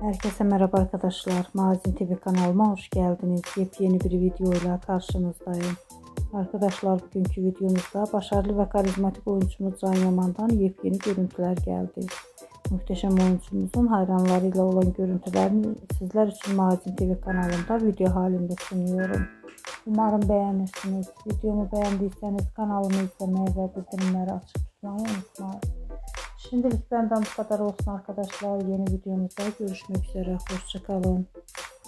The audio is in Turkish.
Herkese merhaba arkadaşlar. Magazin TV kanalıma hoş geldiniz. Yepyeni bir videoyla karşınızdayım. Arkadaşlar bugünkü videomuzda başarılı ve karizmatik oyuncumuz Can Yaman'dan yepyeni görüntüler geldi. Muhteşem oyuncumuzun hayranlarıyla olan görüntülerini sizler için Magazin TV kanalımda video halinde sunuyorum. Umarım beğenirsiniz. Videomu beğendiyseniz kanalımı izlemeyi ve bildirimleri açık tutmayı unutmayın. Şimdilik benden bu kadar olsun arkadaşlar. Yeni videomuzda görüşmek üzere. Hoşça kalın.